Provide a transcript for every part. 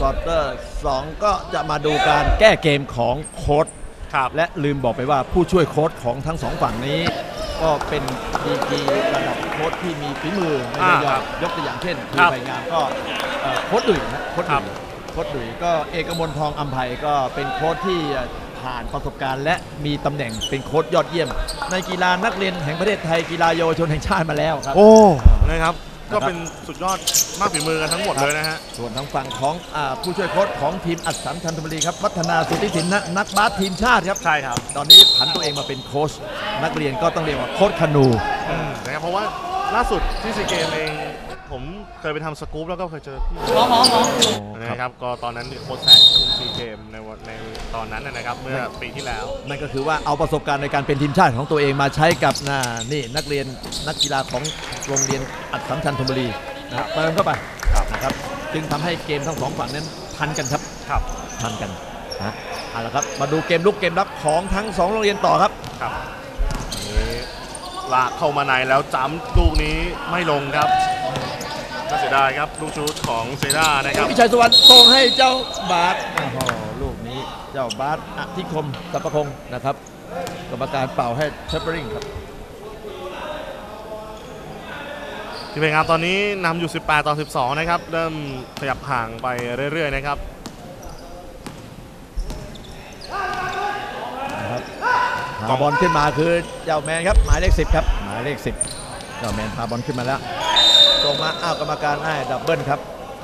ควอเตอร์2ก็จะมาดูการแก้เกมของโค้ชและลืมบอกไปว่าผู้ช่วยโค้ชของทั้งสองฝั่งนี้ก็เป็นดีกรีระดับโค้ชที่มีฝีมือไม่ใช่ยกตัวอย่างเช่นทีมไผ่งามก็โค้ชดุยนะโค้ชดุยก็เอกมลทองอัมไพก็เป็นโค้ชที่ผ่านประสบการณ์และมีตำแหน่งเป็นโค้ชยอดเยี่ยมในกีฬานักเรียนแห่งประเทศไทยกีฬาเยาวชนแห่งชาติมาแล้วครับโอ้นะครับก็เป็นสุดยอดมากฝีมือกันทั้งหมดเลยนะฮะส่วนทางฝั่งของผู้ช่วยโค้ชของทีมอัสสัมชัญธนบุรีครับวัฒนาสุทธิสินนักบาสทีมชาติครับใช่ครับตอนนี้ผันตัวเองมาเป็นโค้ชนักเรียนก็ต้องเรียกว่าโค้ชคนูนะครับเพราะว่าล่าสุดที่ซีเกมเองผมเคยไปทำสกู๊ปแล้วก็เคยเจอพี่นะครับก็ตอนนั้นโค้ชแซคคุมซีเกมในตอนนั้นนะครับเมื่อปีที่แล้วนั่นก็คือว่าเอาประสบการณ์ในการเป็นทีมชาติของตัวเองมาใช้กับนี่นักเรียนนักกีฬาของโรงเรียนอัสสัมชัญธนบุรีเติมเข้าไปนะครับจึงทำให้เกมทั้งสองฝั่งนั้นทันกันครับทันกันเอาละครับมาดูเกมลุกเกมรับของทั้ง2โรงเรียนต่อครับลากเข้ามาในแล้วจ้ำลูกนี้ไม่ลงครับน่าเสียดายครับลูกชุดของเซรานะครับวิชัยสุวรรณส่งให้เจ้าบาสลูกนี้เจ้าบาสอธิคมสัพพคงนะครับกรรมการเป่าให้เชฟเปอริงครับที่เป็นงานตอนนี้นำอยู่18-12นะครับเริ่มขยับห่างไปเรื่อยๆนะครับพาบอลขึ้นมาคือเจ้าแมนครับหมายเลข10ครับหมายเลข10เจ้าแมนพาบอลขึ้นมาแล้วส่งมากรรมการให้ดับเบิลครับ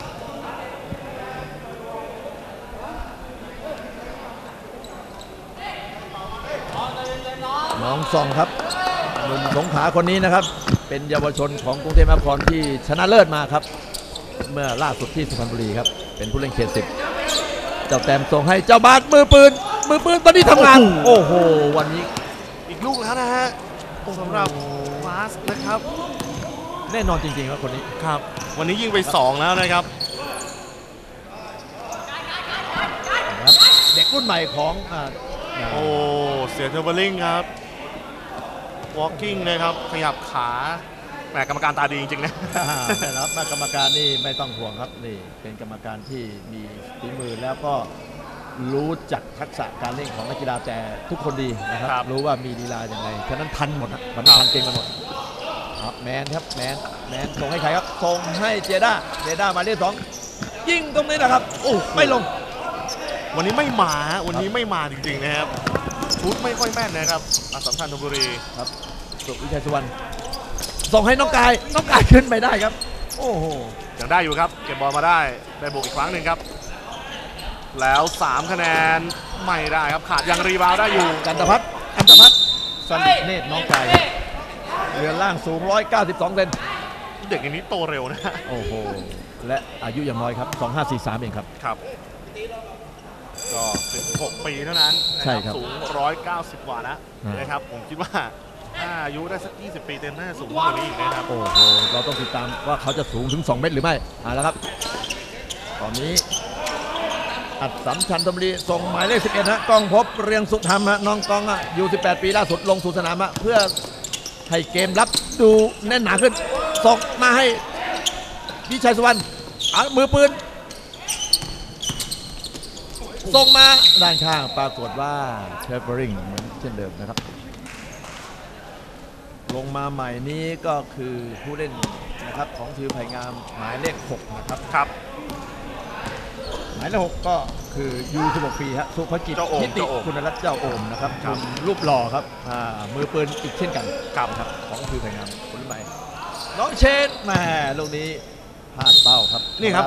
น้องซองครับหนุ่มสงขลาคนนี้นะครับเป็นเยาวชนของกรุงเทพมหานครที่ชนะเลิศมาครับเมื่อล่าสุดที่สุพรรณบุรีครับเป็นผู้เล่นเขต10เจ้าแต้มส่งให้เจ้าบาสมือปืนตอนนี้ทำงานโอ้โหวันนี้อีกลูกแล้วนะฮะสำหรับฟาสนะครับแน่นอนจริงๆครับคนนี้ครับวันนี้ยิงไป2แล้วนะครับเด็กรุ่นใหม่ของโอ้เสียเทอร์เบอร์ลิงครับwalking นะครับขยับขาแหมกรรมการตาดีจริงๆนะครับกรรมการนี่ไม่ต้องห่วงครับนี่เป็นกรรมการที่มีฝีมือแล้วก็รู้จักทักษะการเล่นของนักกีฬาแต่ทุกคนดีนะครับรู้ว่ามีลีลาอย่างไรฉะนั้นทันหมดมันทันเก่งกันหมดแมนครับแมนส่งให้ใครครับส่งให้เจด้ามาเลข2ยิงตรงนี้นะครับโอ้ไม่ลงวันนี้ไม่มาจริงๆนะครับชุดไม่ค่อยแม่นนะครับอัสสัมชัญธนบุรีครับสุวิชัยสุวรรณส่งให้น้องกายขึ้นไปได้ครับโอ้โหยังได้อยู่ครับเก็บบอลมาได้บวกอีกครั้งหนึ่งครับแล้ว3คะแนนไม่ได้ครับขาดยังรีบาวได้อยู่กันตพัฒน์สันเนตรน้องกายเรือนล่างสูง192เซนเด็กอย่างนี้โตเร็วนะโอ้โหและอายุอย่างน้อยครับ2543เองครับก็16ปีเท่านั้นสูง190กว่าแล้วนะครับผมคิดว่าถ้าอายุได้สัก20ปีเต็มน่าจะสูงกว่านี้อีกนะครับโอ้โหเราต้องติดตามว่าเขาจะสูงถึง2เมตรหรือไม่แล้วครับตอนนี้อัสสัมชัญธนบุรีส่งหมายเลข11ฮะก้องพบเรียงสุขธรรมน้องก้องอยู่18ปีล่าสุดลงสู่สนามเพื่อให้เกมรับดูแน่นหนาขึ้นส่งมาให้วิชัยสุวรรณมือปืนส่งมาด้านข้างปรากฏว่าเชฟเบอริงเหมือนเช่นเดิมนะครับลงมาใหม่นี้ก็คือผู้เล่นนะครับของทีมไผ่งามหมายเลข6นะครับหมายเลข6ก็คือยู16ปีฮะสุภกิจทิติคุณรัตน์เจ้าโอมนะครับรูปหล่อครับมือปืนอีกเช่นกันครับของทีมไผ่งามคนใหม่น้องเชนแหมลูกนี้พลาดเป้าครับนี่ครับ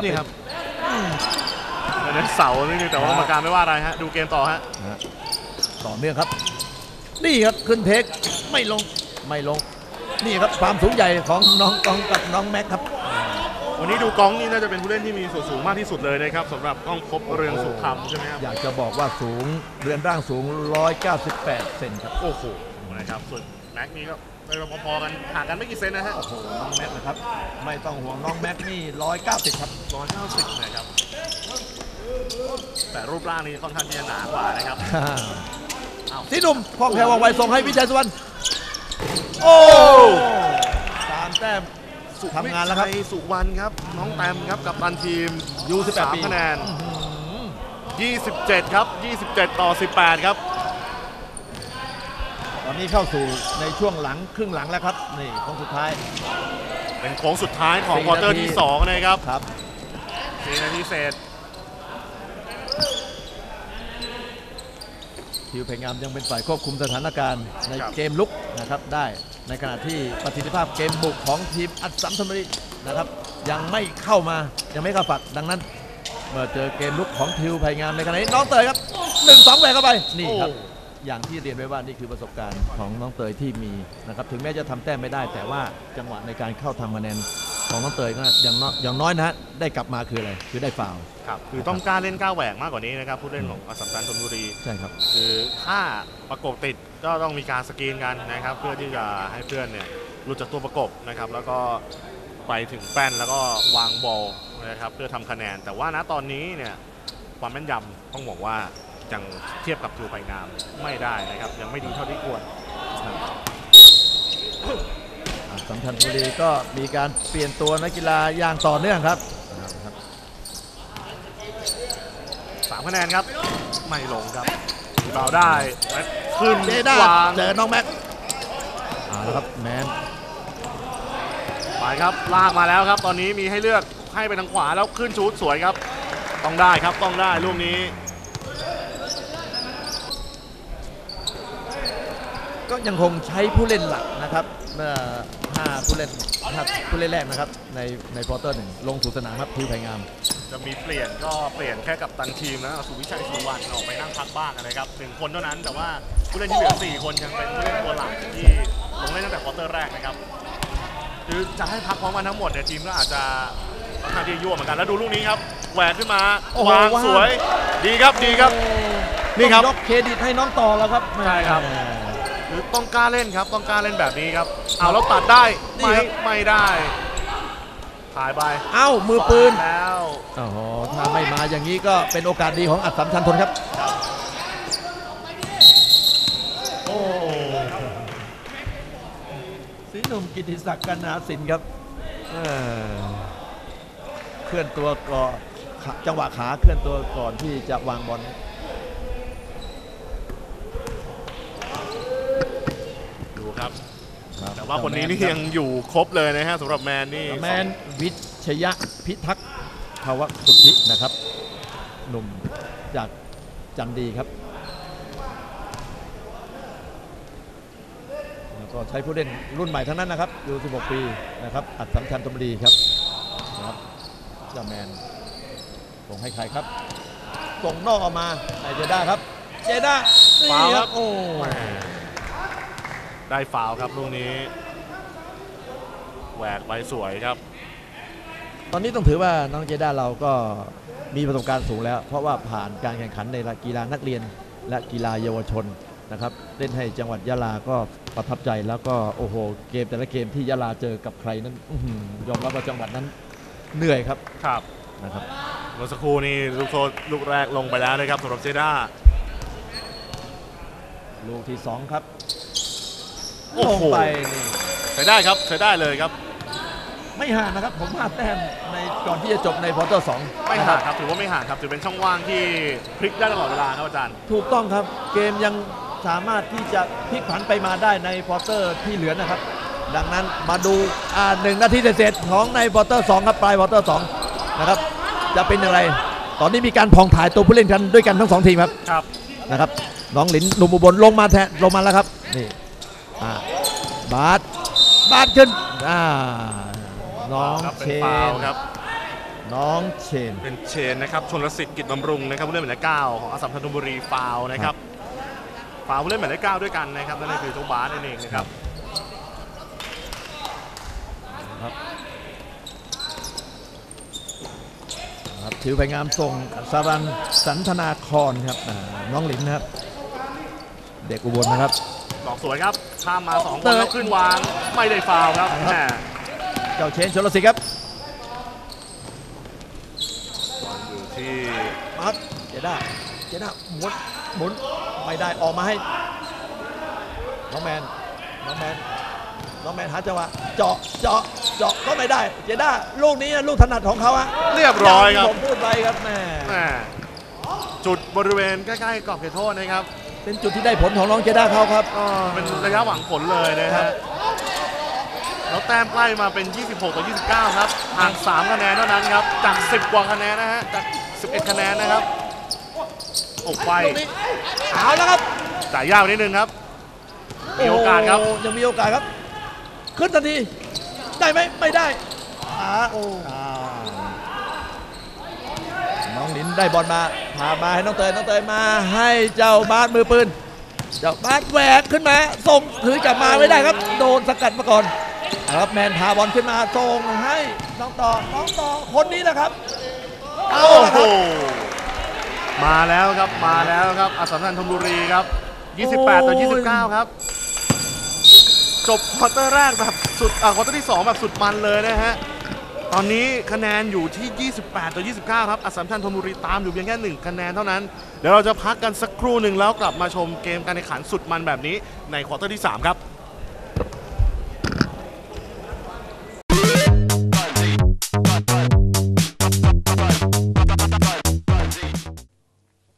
ในเสานี่แต่ว่ากรรมการไม่ว่าอะไรฮะดูเกมต่อฮะต่อเนื่องครับนี่ครับขึ้นเทคไม่ลงนี่ครับความสูงใหญ่ของน้องกองกับน้องแม็กครับวันนี้ดูกองนี่น่าจะเป็นผู้เล่นที่มีส่วนสูงมากที่สุดเลยนะครับสำหรับก้องพบเรืองสุขธรรมใช่ไหมครับอยากจะบอกว่าสูงเรือนร่างสูง198เซนครับโอ้โหนะครับส่วนแม็กนี่ก็พอๆกันห่างกันไม่กี่เซนนะฮะโอ้โหน้องแม็กนะครับไม่ต้องห่วงน้องแม็กนี่190ครับ 190นะครับแต่รูปร่างนี้ค่อนข้างที่จะหนากว่านะครับสีหนุ่มคล่องแคล่วว่องไวส่งให้วิชัยสุวรรณโอ้3แต้มทำงานแล้วครับสุวรรณครับน้องแตมครับกับตันทีม U18 ปีคะแนน27ครับ27 ต่อ 18ครับตอนนี้เข้าสู่ในช่วงหลังครึ่งหลังแล้วครับนี่โค้งสุดท้ายเป็นโค้งสุดท้ายของควอเตอร์ที่2นะครับครับ 4 นาทีเศษทิวพยายามยังเป็นฝ่ายควบคุมสถานการณ์ในเกมลุกนะครับได้ในขณะที่ประสิทธิภาพเกมบุกของทีมอัสสัมชัญบุรีนะครับยังไม่เข้าฝักดังนั้นเมื่อเจอเกมลุกของทิวพยายามในขณะนี้น้องเตยครับ1-2แหวกเข้าไปนี่ครับอย่างที่เรียนไว้ว่านี่คือประสบการณ์ของน้องเตยที่มีนะครับถึงแม้จะทำแต้มไม่ได้แต่ว่าจังหวะในการเข้าทำคะแนนของน้องเตยก็อย่างน้อยนะฮะได้กลับมาคืออะไรคือได้ฟาวล์ครับคือต้องกล้าเล่นกล้าแหวกมากกว่านี้นะครับผู้เล่นของอัสสัมชัญธนบุรีใช่ครับคือถ้าประกบติดก็ต้องมีการสกรีนกันนะครับเพื่อที่จะให้เพื่อนเนี่ยหลุดจากตัวประกบนะครับแล้วก็ไปถึงแป้นแล้วก็วางบอลนะครับเพื่อทำคะแนนแต่ว่าณตอนนี้เนี่ยความแม่นยำต้องบอกว่ายังเทียบกับทิวไผ่งามไม่ได้นะครับยังไม่ดีเท่าที่ควรอัสสัมชัญธนบุรีก็มีการเปลี่ยนตัวนักกีฬาอย่างต่อเนื่องครับ 3 คะแนนครับไม่ลงครับมีเบาได้ขึ้นวางเจอน้องแม็กแล้วครับแมนไปครับลากมาแล้วครับตอนนี้มีให้เลือกให้ไปทางขวาแล้วขึ้นชูดสวยครับต้องได้ครับต้องได้ลูกนี้ก็ยังคงใช้ผู้เล่นหลักนะครับเมื่อ5 ผู้เล่นแรกนะครับในควอเตอร์ 1ลงสู่สนามครับทิวไผ่งามจะมีเปลี่ยนก็เปลี่ยนแค่กับตันทีมนะสุวิชัยสุวรรณออกไปนั่งพักบ้างนะครับ1 คนเท่านั้นแต่ว่าผู้เล่นที่เหลือ4 คนยังเป็นผู้เล่นตัวหลักที่ลงเล่นตั้งแต่ควอเตอร์แรกนะครับคือจะให้พักพร้อมกันทั้งหมดเนี่ยทีมก็อาจจะค่อนข้างที่ยั่วเหมือนกันแล้วดูลูกนี้ครับแหวกขึ้นมาวางสวยดีครับนี่ครับยกเครดิตให้น้องต่อแล้วครับใช่ครับคือต้องกล้าเล่นครับต้องกล้าเล่นแบบนี้ครับเอาแล้วตัดได้ไม่ได้ถ่ายไปมือปืนแล้วถ้าไม่มาอย่างนี้ก็เป็นโอกาสดีของอัสสัมชัญธนครับศรีหนุ่มกิติศักดิ์กนาสินครับเคลื่อนตัวก่อนจังหวะขาเคลื่อนตัวก่อนที่จะวางบอลดูครับแต่ว่าคนนี้นี่ยังอยู่ครบเลยนะฮะสำหรับแมนนี่แมนวิชยะพิทักษ์ภาวะสุทธินะครับหนุ่มจากจันดีครับแล้วก็ใช้ผู้เล่นรุ่นใหม่ทั้งนั้นนะครับอยู่16 ปีนะครับอัสสัมชัญธนบุรีครับเจ้าแมนส่งให้ใครครับส่งนอกออกมาเจด้าครับเจด้าฟาวครับได้ฟาวครับลูกนี้แหวกไว้สวยครับตอนนี้ต้องถือว่าน้องเจด้าเราก็มีประสบการณ์สูงแล้วเพราะว่าผ่านการแข่งขันในกีฬานักเรียนและกีฬาเยาวชนนะครับเล่นให้จังหวัดยะลาก็ประทับใจแล้วก็โอ้โหเกมแต่ละเกมที่ยะลาเจอกับใครนั้นยอมรับว่าจังหวัดนั้นเหนื่อยครับนะครับเมื่อสักครู่นี้ลูกแรกลงไปแล้วนะครับสำหรับเจด้าลูกที่2ครับลงไปนี่ใช้ได้ครับใช้ได้เลยครับไม่ห่างนะครับผม5 แต้มในก่อนที่จะจบในควอเตอร์ 2 ไม่ห่างครับถือว่าไม่ห่างครับถือเป็นช่องว่างที่พลิกได้ตลอดเวลาครับอาจารย์ถูกต้องครับเกมยังสามารถที่จะพลิกผันไปมาได้ในควอเตอร์ที่เหลือนะครับดังนั้นมาดู1 นาทีเศษของในควอเตอร์ 2ครับปลายควอเตอร์ 2นะครับจะเป็นอย่างไรตอนนี้มีการพองถ่ายตัวผู้เล่นกันด้วยกันทั้ง2 ทีมครับนะครับน้องหลินหนุ่มอุบลลงมาแล้วครับนี่บาสขึ้นน้องเชนครับน้องเชนเป็นเชนนะครับชลสิทธิ์กิจบำรุงนะครับผู้เล่นหมายเลข 9ของอัสสัมชัญธนบุรีฟาวนะครับฟาวผู้เล่นหมายเลข 9ด้วยกันนะครับนั่นคือเจ้าบาสนั่นเองนะครับถือไปงามส่งสารันสันธนาครครับน้องหลินนะครับเด็กอุบลนะครับดอกสวยครับข้ามมา2 คนแล้วขึ้นวางไม่ได้ฟาวครับเจ้าเชนชลสิทธิ์ครับอยู่ที่เจด้าหมุนไม่ได้ออกมาให้น้องแมนน้องแมนหาจังหวะเจาะก็ไม่ได้เจด้าลูกนี้ลูกถนัดของเขาอะเรียบร้อยครับผมพูดไปครับแม่จุดบริเวณใกล้ๆกรอบเขตโทษนะครับเป็นจุดที่ได้ผลของน้องเจด้าเขาครับเป็นระยะหวังผลเลยนะครัฮะบแล้วแต้มใกล้มาเป็น 26 ต่อ 29 ครับห่าง3คะแนนเท่านั้นครับจาก10 กว่าคะแนนนะฮะจาก11 คะแนนนะครับอกไปลูกนี้เอาแล้วครับจ่ายยากไปนิดนึงครับมีโอกาสครับยังมีโอกาสครับ ขึ้นทันทีได้ไหมไม่ได้น้องลินได้บอลมาพามาให้น้องเตยมาให้เจ้าบาสมือปืนเจ้าบาสแหวกขึ้นมาส่งถือกลับมาไม่ได้ครับโดนสกัดมาก่อนครับแมนพาบอลขึ้นมาส่งให้น้องต่อคนนี้นะครับโอ้โหมาแล้วครับอัสสัมชัญธนบุรีครับ28 ต่อ 29 ครับจบควอเตอร์แรกแบบสุดควอเตอร์ที่2แบบสุดมันเลยนะฮะตอนนี้คะแนนอยู่ที่ 28 ต่อ 29 ครับอัสสัมชัญธนบุรีตามอยู่เพียงแค่1คะแนนเท่านั้นเดี๋ยวเราจะพักกันสักครู่หนึ่งแล้วกลับมาชมเกมการแข่งขันสุดมันแบบนี้ในควอเตอร์ที่3ครับ